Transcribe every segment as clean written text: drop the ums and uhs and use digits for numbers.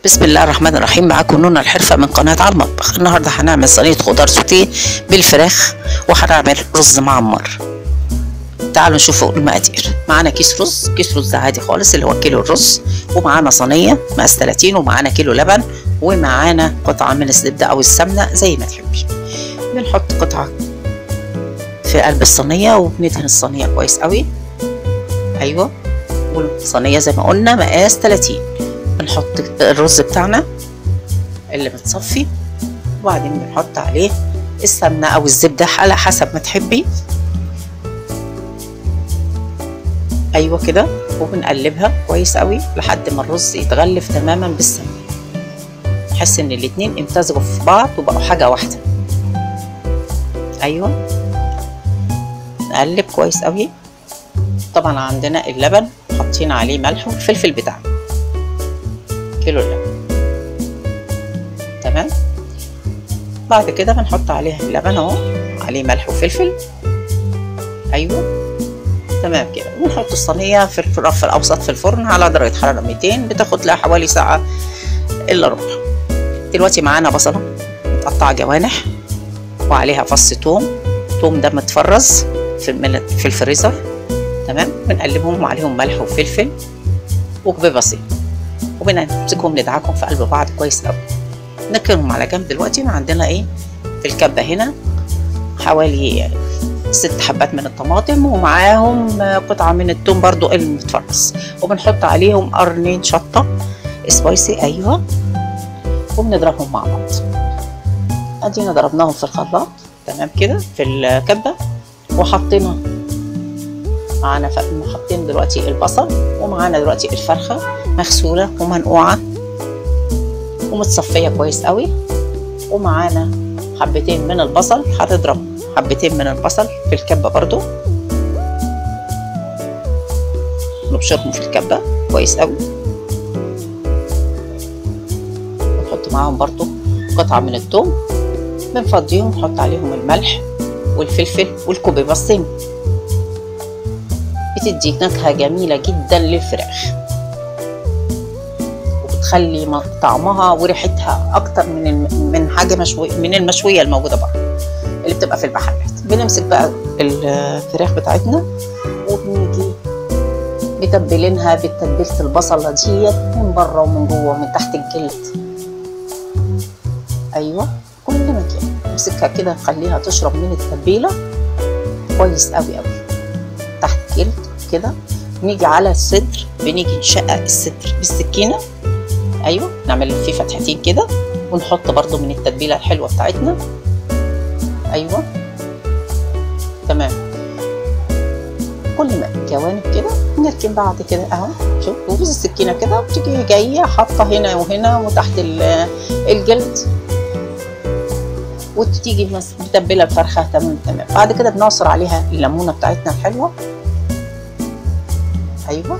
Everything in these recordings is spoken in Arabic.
بسم الله الرحمن الرحيم. معاكم نونا الحرفة من قناة على المطبخ. النهاردة هنعمل صينية خضار سوتيه بالفراخ وهنعمل رز معمر. تعالوا نشوفوا المقادير. معانا كيس رز عادي خالص اللي هو كيلو الرز، ومعانا صينية مقاس 30، ومعانا كيلو لبن، ومعانا قطعة من الزبدة أو السمنة زي ما تحبي. بنحط قطعة في قلب الصينية وبندهن الصينية كويس قوي. أيوة، والصينية زي ما قلنا مقاس 30. بنحط الرز بتاعنا اللي متصفي، وبعدين بنحط عليه السمنة أو الزبدة على حسب ما تحبي. أيوة كده، وبنقلبها كويس قوي لحد ما الرز يتغلف تماما بالسمنة، نحس إن الاتنين امتزجوا في بعض وبقوا حاجة واحدة. أيوة، نقلب كويس قوي. طبعا عندنا اللبن حاطين عليه ملح والفلفل بتاعنا، كيلو اللبن. تمام. بعد كده بنحط عليه اللبن اهو، عليه ملح وفلفل. ايوه تمام كده. ونحط الصينيه في الرف الاوسط في الفرن على درجه حراره 200، بتاخد لها حوالي ساعه الا ربع. دلوقتي معانا بصله متقطعه جوانح وعليها فص توم ده متفرز في الفريزر. تمام. بنقلبهم وعليهم ملح وفلفل وببصيل، وبنمسكهم ندعكهم في قلب بعض كويس قوي. نركنهم على جنب. دلوقتي عندنا ايه في الكبه هنا؟ حوالي 6 حبات من الطماطم، ومعاهم قطعه من الثوم برضو المتفرز، وبنحط عليهم قرنين شطه سبايسي. ايوه، وبنضربهم مع بعض. ادينا ضربناهم في الخلاط. تمام كده في الكبه. وحطينا معانا حاطين دلوقتي البصل، ومعانا دلوقتي الفرخه مغسوله ومنقوعه ومتصفيه كويس قوي، ومعانا حبتين من البصل. هنضرب حبتين من البصل في الكبه برضو، نبشرهم في الكبه كويس قوي. ونحط معاهم برضو قطعه من الثوم، بنفضيهم نحط عليهم الملح والفلفل والكوبيباستين. بتدي نكهه جميله جدا للفراخ، وبتخلي طعمها وريحتها اكتر من حاجه من المشويه الموجوده بره اللي بتبقى في المحلات. بنمسك بقى الفراخ بتاعتنا وبنيجي متبلينها بتتبيله البصله ديت من بره ومن جوه ومن تحت الجلد. ايوه، كل مكان نمسكها كده نخليها تشرب من التتبيله كويس قوي قوي تحت الجلد كده. نيجي على الصدر، بنيجي نشقق الصدر بالسكينه. ايوه، نعمل فيه فتحتين كده، ونحط برضو من التتبيله الحلوه بتاعتنا. ايوه تمام. كل ما الجوانب كده نركن بعد كده اهو. شوف، وبوز السكينه كده وتيجي جايه حاطه هنا وهنا وتحت الجلد، وتيجي متبله الفرخه. تمام. بعد كده بنعصر عليها الليمونه بتاعتنا الحلوه. ايوه،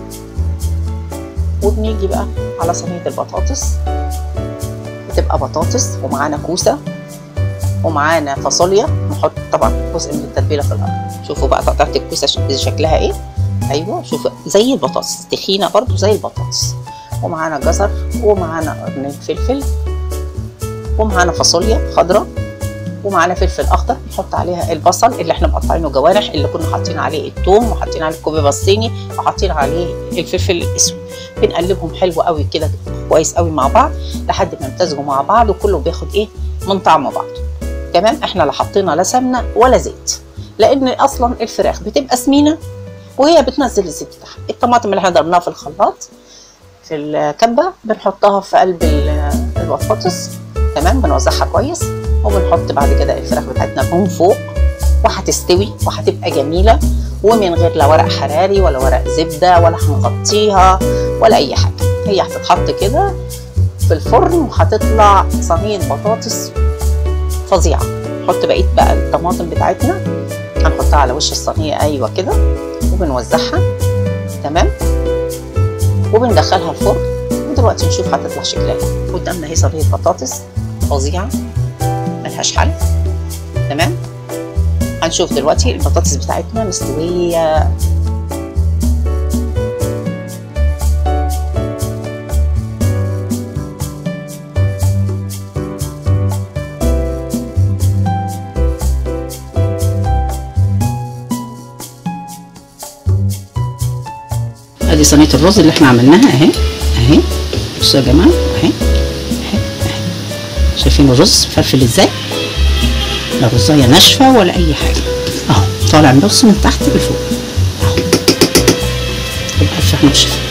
وبنيجي بقى على صينيه البطاطس. بتبقى بطاطس ومعانا كوسه ومعانا فاصوليا. نحط طبعا جزء من التتبيله في الارض. شوفوا بقى تقطيعه الكوسه شكلها ايه. ايوه، شوفوا زي البطاطس، تخينه برضو زي البطاطس. ومعانا جزر، ومعانا قرنين فلفل، ومعانا فاصوليا خضراء، ومعانا فلفل اخضر. نحط عليها البصل اللي احنا مقطعينه جوانح، اللي كنا حاطين عليه الثوم وحاطين عليه الكوبي باستيني وحاطين عليه الفلفل الاسود. بنقلبهم حلو قوي كده كويس قوي مع بعض لحد ما يمتزجوا مع بعض، وكله بياخد ايه من طعم بعض. تمام. احنا لا حطينا لا سمنه ولا زيت، لان اصلا الفراخ بتبقى سمينه وهي بتنزل الزيت بتاعها. الطماطم اللي احنا ضربناها في الخلاط في الكبه بنحطها في قلب البطاطس. تمام. بنوزعها كويس، وبنحط بعد كده الفراخ بتاعتنا من فوق، وهتستوي وهتبقى جميله، ومن غير لا ورق حراري ولا ورق زبده ولا هنغطيها ولا اي حاجه. هي هتتحط كده في الفرن وهتطلع صينيه بطاطس فظيعه. نحط بقيه بقى الطماطم بتاعتنا، هنحطها على وش الصينيه. ايوه كده، وبنوزعها. تمام. وبندخلها الفرن. ودلوقتي نشوف هتطلع شكلها ايه. قدامنا اهي صينيه بطاطس فظيعه ملهاش حل. تمام. هنشوف دلوقتي البطاطس بتاعتنا مستويه. ادي صينيه الرز اللي احنا عملناها اهي اهي. بصوا يا جماعه اهي اهي اهي. شايفين الرز فلفل ازاي؟ لا رزايه ناشفه ولا اي حاجه اهو، طالع بص من تحت لفوق اهو. يبقى الف احنا مش